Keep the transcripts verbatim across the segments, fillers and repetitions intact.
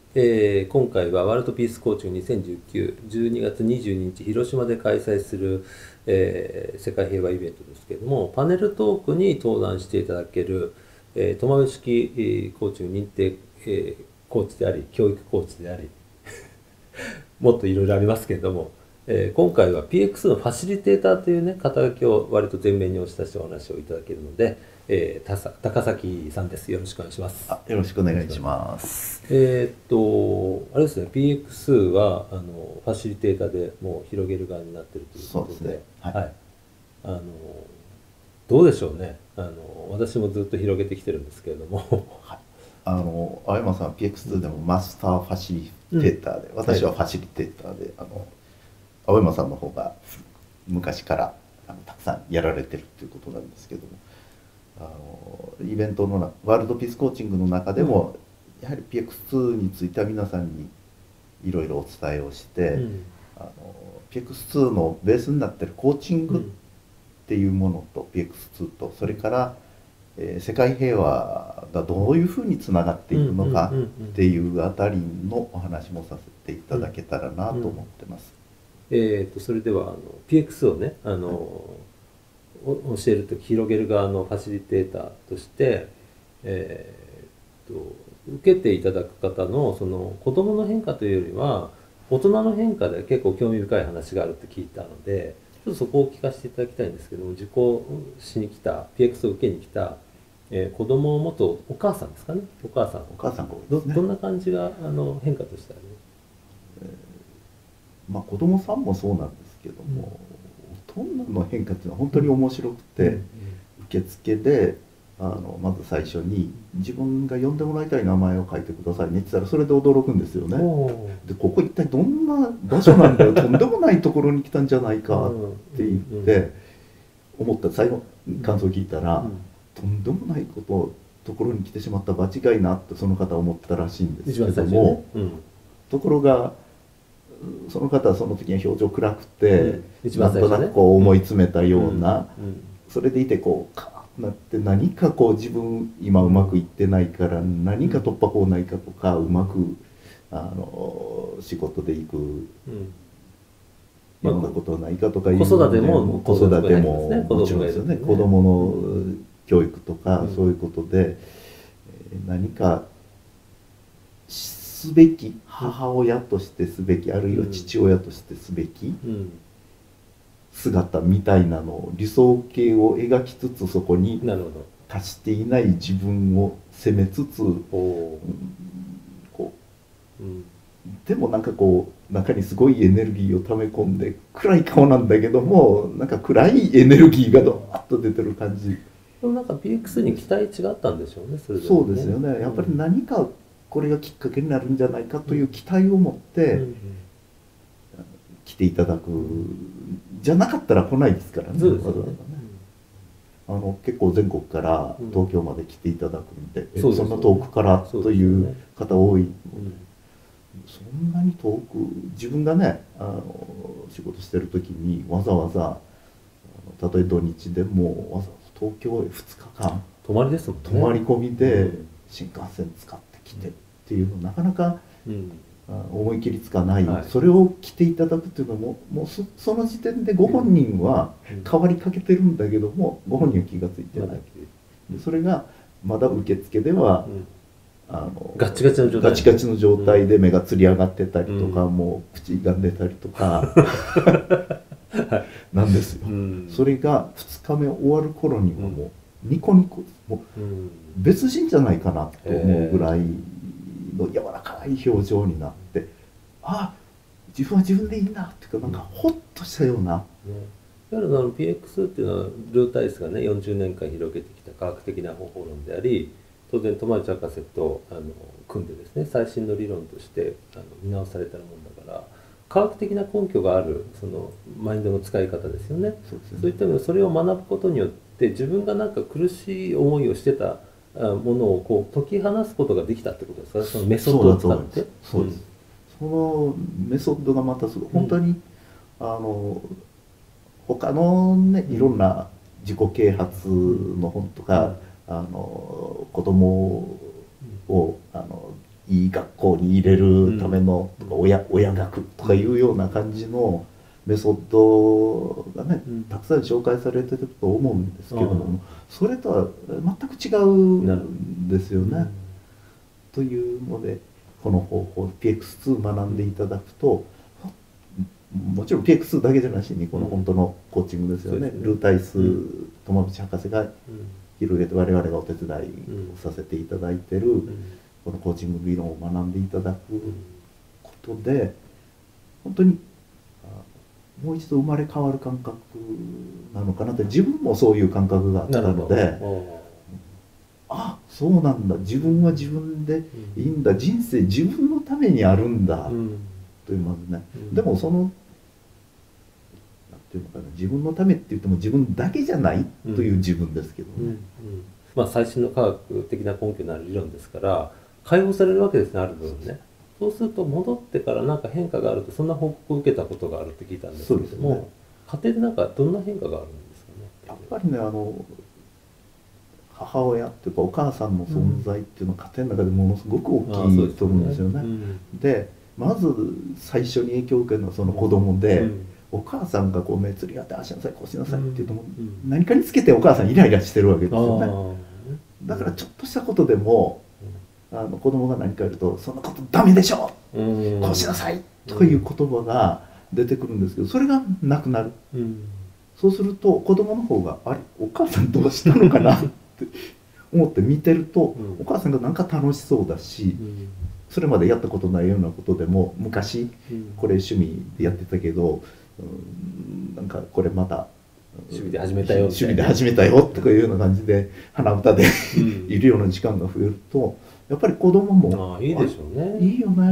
えー今回はワールドピースコーチングにせんじゅうきゅう、じゅうにがつにじゅうににち広島で開催する、えー世界平和イベントですけれども、パネルトークに登壇していただける、えー、苫米式、えーコーチング認定、えーコーチであり、教育コーチであり、もっといろいろありますけれども、えー今回は ピーエックス のファシリテーターというね、肩書きを割と前面に押し出してお話をいただけるので、えーたさ高崎さんです。よろしくお願いします。 あ、よろしくお願いします。 えーっと、あれですね、ピーエックス はあのファシリテーターでもう広げる側になっているということで、 そうですね。はい。 はい、あのどうでしょうね、あの私もずっと広げてきてるんですけれども、 はい。あの、青山さん ピーエックスツー でもマスターファシリうん、 テーターで、 はい、 私はファシリテーターで、あの、青山さんの方が昔からあのたくさんやられてるっていうことなんですけども、あの、イベントのなワールドピースコーチングの中でうん、 も、やはり ピーエックスツー については皆さんにいろいろお伝えをして、 うん、 あの ピーエックスツー のベースになってるコーチングっうん、 ていうものと ピーエックスツー と、それからえー世界平和がどういうふうにつながってうん、 いうん、うん、 くのかうん、 っていうあたりのお話もさせていたうん、 だけたらなとうん。 思ってます。 えーっと、それではあの ピーエックス をね、あのはい。 お教えるとき、広げる側のファシリテーターとして、えーっと、受けていただく方のその子供の変化というよりは、大人の変化で結構興味深い話があるって聞いたので、ちょっとそこを聞かせていただきたいんですけども、受講しに来た、ピーエックス を受けに来た、えー子供を持つお母さんですかね、お母さん。 お母さんが多いでど、 すね。 どんな感じがあの変化としてある？ まあ子供さんもそうなんですけどうん、 も、ほとんどの変化っていうのは本当に面白くうん、うて、 ん、 受付であのまず最初に自分が呼んでもらいたい名前を書いてくださいねって言ったら、それで驚くんですようん。 ね。 おー。 で、ここ一体どんな場所なんだよ、とんでもないところに来たんじゃないかっうん、うん、 て言っうん、 て思った最後感想を聞いたら、 うん。 とんでもないことところに来てしまった、場違いなってその方は思ってたらしいんですけ一番最初にね。 ども、 うん。 ところがその方はその時には表情暗くて、 うん。一なんとな番最初ね。 くこう思いうん。 詰めたよううん。 な、 うん。 それでいてこうカーッとなって、何かこう自分今うまくいってないから何か突破口ないかとか、うまくあの仕事で行くうん。まあ、 いろんなことはないかとかい子育てうので、 も子育ても子もちろ供がいるんですね。 んですよね。 子供がいるんですね。 子供うん。 の教育とかうん。 そういうことで、えー何かすべき、 うん。 母親としてすべき、あるいはうん。 父親としてすべきうん。 姿みたいなのを、理想形を描きつつ、そこになるほど。 達していない自分を責めつつ、 おお。 こうん。 うでもなんかこう中にすごいエネルギーを溜め込んで、暗い顔なんだけどもなんか暗いエネルギーがドワッと出てる感じでもなんか ピーエックス にです。 期待値があったんでしょうね、それぞれそうですね。 よね。やっぱりうん。 何かこれがきっかけになるんじゃないかといううん。 期待を持ってうん。 来ていただく。じゃなかったら来ないですからね、わざわざね。 そうですよね。 あの結構全国からうん。うん。 東京まで来ていただくんで、えそうでそんなすよね。 遠くからそうというですよね。 方多いので、 うん。 そんなに遠く、自分がねあの仕事してる時にわざわざ、あのたとえ土日でもわざわざ東京へふつかかん泊まりですもんね。 泊まり込みうでん。 新幹線使ってきてっていうのなかなかうん。 あ思い切りつかない。 はい。 それを来ていただくっていうのも、もうそその時点でご本人はうん。 変わりかけてるんだけども、ご本人は気がついてない。 まだ、 でそれがまだ受付ではうん。 あのガッチガチの状態ガチガチの状うん。 態で目がつり上がってたりとか、 うん。 もう口がんでたりとかはい。 なんですよ。 うん。 それがふつかめ終わる頃にうん。 はもうニコニコ、もううん。 別人じゃないかなと思うぐらいえの柔らかい表情になって、あ、自分は自分でいいんだっていうか、なんかホッとしたような。 ーね、いわゆるあの ピーエックス っていうのはルータイスがねよんじゅうねんかん広げてきた科学的な方法論であり、当然友達博士とあの組んでですね最新の理論としてあの見直されたものだから、科学的な根拠があるそのマインドの使い方ですよね。 そうですよね。 そういった意味でそれを学ぶことによって自分がなんか苦しい思いをしてたあものをこう解き放すことができたってことですか、そのメソッそうドをだと思います。 使って。うん。 そうです。そのメソッドがまたすごいうん。 本当に、あの他のね、 うん。 いろんな自己啓発うん。 の本とか、 うん。 あの子供をあのいい学校に入れるための、とか親親学とかいうような感じのメソッドがね、たくさん紹介されてると思うんですけども、それとは全く違うんですよね。というのでこの方法 ピーエックスツー 学んでいただくと、もちろん ピーエックスツー だけじゃなしにこの本当のコーチングですよね。ルータイス友淵博士が広げて我々がお手伝いをさせていただいてるこのコーチング理論を学んでいただくことで、本当にもう一度生まれ変わる感覚なのかなって、自分もそういう感覚があったので、あ、そうなんだ、自分は自分でいいんだ、人生自分のためにあるんだ、というまずね、でもそのなんていうのかな、自分のためって言っても自分だけじゃないという自分ですけどね。 まあ最新の科学的な根拠のある理論ですから解放されるわけですね、ある部分ね。そうすると戻ってから何か変化があると、そんな報告を受けたことがあるって聞いたんですけれども、ね、家庭でなんかどんな変化があるんですかね。 やっぱりね、あの母親っていうかお母さんの存在っていうのは家庭の中でものすごく大きいと思うんですよね。で、まず最初に影響を受けるのはその子供で、うん、お母さんがこう目つり合ってああしなさいこうしなさいっていうとも、うん、何かにつけてお母さんイライラしてるわけですよね。だからちょっとしたことでも、あの子供が何かやると「そんなことダメでしょ、うん、こうしなさい」という言葉が出てくるんですけど、それがなくなる、うん、そうすると子供の方が「あれお母さんどうしたのかな?」って思って見てると、うん、お母さんがなんか楽しそうだし、うん、それまでやったことないようなことでも昔これ趣味でやってたけど、うん、なんかこれまた趣味で始めたよ趣味で始めたよとかいうような感じで鼻歌でいるような時間が増えると、やっぱり子供もああいいでしょうね、 いいよね、うん、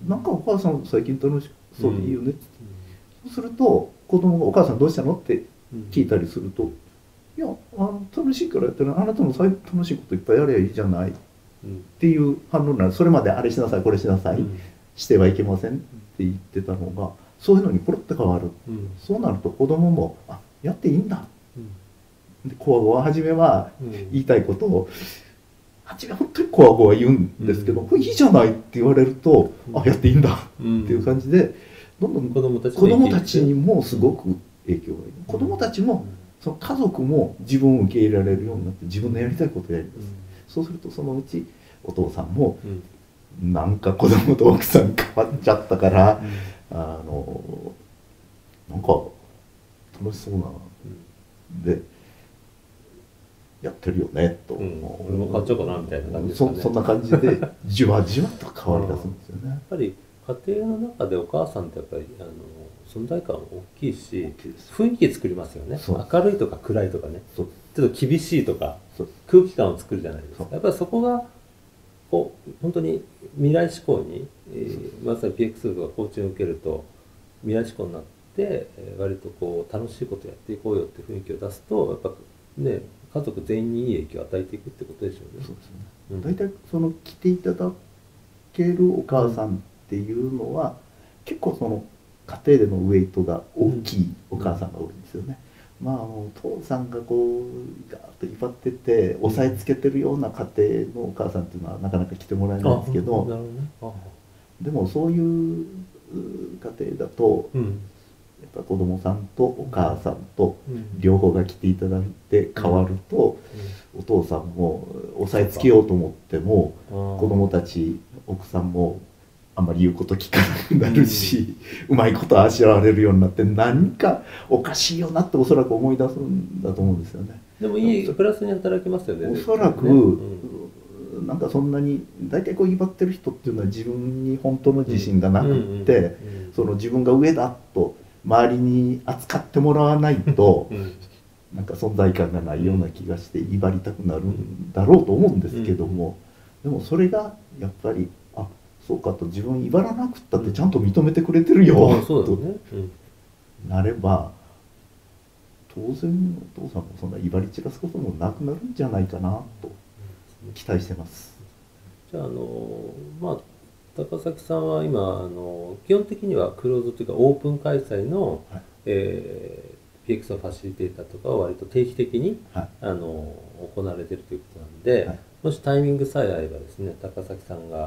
なんかお母さん最近楽しそうでいいよねって、うん、そうすると子供が「お母さんどうしたの?」って聞いたりすると「いやあの楽しいからやってる、あなたも楽しいこといっぱいやればいいじゃない」っていう反応になる。それまであれしなさいこれしなさい、うん、してはいけませんって言ってたのがそういうのにポロッと変わる、うん、そうなると子供も「あやっていいんだ」うん、でコア語は初めは言いたいことを、初め本当にコア語は言うんですけど「これいいじゃない」って言われると「あやっていいんだ」っていう感じでどんどん子供たちにもすごく影響がいい。子供たちもその家族も自分を受け入れられるようになって自分のやりたいことをやります。そうするとそのうちお父さんもなんか子供と奥さん変わっちゃったから、あのなんか楽しそうなでやってるよねと、うん、 俺も変わっちゃうかなみたいな感じですかね。 そ, そんな感じでじわじわと変わり出すんですよね。 やっぱり家庭の中でお母さんってやっぱりあの存在感大きいし雰囲気作りますよね。明るいとか暗いとかね、ちょっと厳しいとか空気感を作るじゃないですか。やっぱりそこがこう本当に未来志向に、えー、まさに ピーエックス とかコーチングを受けると未来志向になって、えー、割とこう楽しいことやっていこうよって雰囲気を出すとやっぱね家族全員にいい影響を与えていくってことでしょうね。 そうですね、うん、大体その来ていただけるお母さんっていうのは、うん、結構その家庭でのウェイトが大きいお母さんが多いんですよね。うん、まあお父さんがこうガーッと威張ってて押さえつけてるような家庭のお母さんっていうのはなかなか来てもらえないんですけど、ね、でもそういう家庭だと、うん、やっぱ子供さんとお母さんと両方が来ていただいて変わると、お父さんも押さえつけようと思っても子供たち奥さんもあんまり言うこと聞かなくなるし、うん、うまいことあしらわれるようになって何かおかしいよなっておそらく思い出すんだと思うんですよね。 でもいいプラスに働きますよね。 おそらく、ね、うん、なんかそんなに大体こう威張ってる人っていうのは自分に本当の自信がなくってその自分が上だと周りに扱ってもらわないと、うん、なんか存在感がないような気がして威張りたくなるんだろうと思うんですけども、でもそれがやっぱりあそうかと自分威張らなくったってちゃんと認めてくれてるよ、うん、となれば当然お父さんもそんな威張り散らすこともなくなるんじゃないかなと期待してます。 じゃああのまあ高崎さんは今あの基本的にはクローズというかオープン開催の、はい、えー、ピーエックス のファシリテーターとかは割と定期的に、はい、あの行われているということなので、はい、もしタイミングさえ合えばですね高崎さんが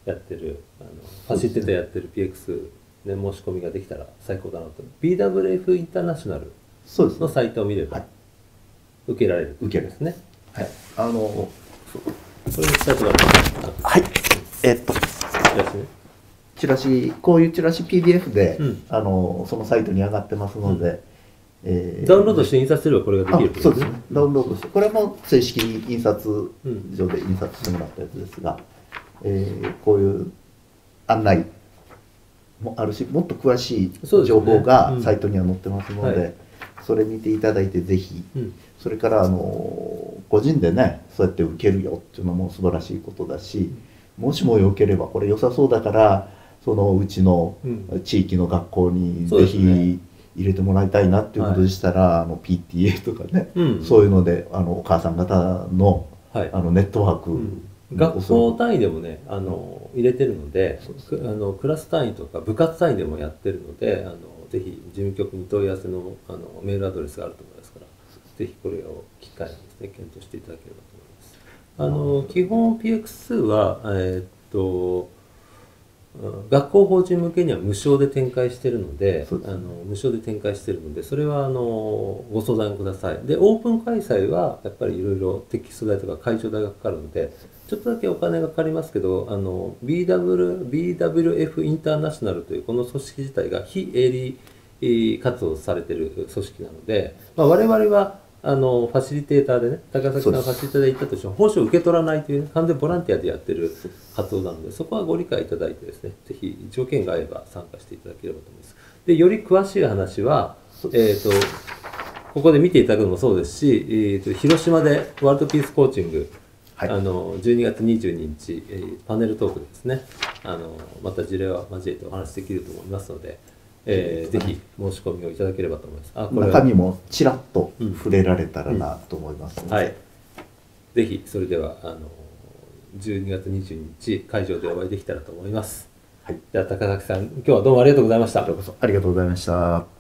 やってるあのファシリテーターやってる ピーエックス で申し込みができたら最高だなと。 ビーダブリューエフ インターナショナルそうですねのサイトを見れば、 はい受けられる受けるですね。 はい、あのこれに伝えてもらってはいえっとチラシね。 チラシこういうチラシ ピーディーエフ で、 うんあのそのサイトに上がってますので、えーダウンロードして印刷すればこれができるってことあそうですねダウンロードしてこれも正式に印刷うん所で印刷してもらったやつですが、えーこういう案内もあるしもっと詳しいそうですね情報がうんサイトには載ってますので、 はいそれ見ていただいてぜひ、 うんそれからあの個人でねそうやって受けるよっていうのも素晴らしいことだし、もしもよければこれ良さそうだからそのうちのうん地域の学校にそうぜですねひ入れてもらいたいなっていうことでしたら、あの ピーティーエー とかね、 うんそういうのであのお母さん方のはいあのネットワーク、 うん学校単位でもねあの入れてるので、くあのクラス単位とか部活単位でもやってるので、あのぜひ事務局に問い合わせのあのメールアドレスがあると思いますから、ぜひこれを機会にですね検討していただければと思います。あの基本 ピーエックス はえーっとうん学校法人向けには無償で展開しているので、 そうですねあの無償で展開しているので、それはあのご相談ください。で、オープン開催はやっぱりいろいろテキスト代とか会場代がかかるので、ちょっとだけお金がかかりますけど、あの ビーダブリュー ビーダブリューエフ インターナショナルというこの組織自体が非営利えー活動されている組織なので、まあ、我々はあのファシリテーターでね、高崎さんがファシリテーターで行ったとしても報酬を受け取らないという、ね、完全ボランティアでやってる活動なので、そこはご理解いただいてですね、ぜひ条件が合えば参加していただければと思います。で、より詳しい話は、えー、とここで見ていただくのもそうですし、えー、と広島でワールドピースコーチング、 はいあのじゅうにがつにじゅうににち、えーパネルトークでですね、あのまた事例を交えてお話しできると思いますので、えーぜひ申し込みをいただければと思います。あ、これは中身もちらっと触れられたらなと思いますので、 はい。ぜひそれではあのじゅうにがつにじゅうににち会場でお会いできたらと思います。 はい、 じゃあ高崎さん、今日はどうもありがとうございました。 こちらこそありがとうございました。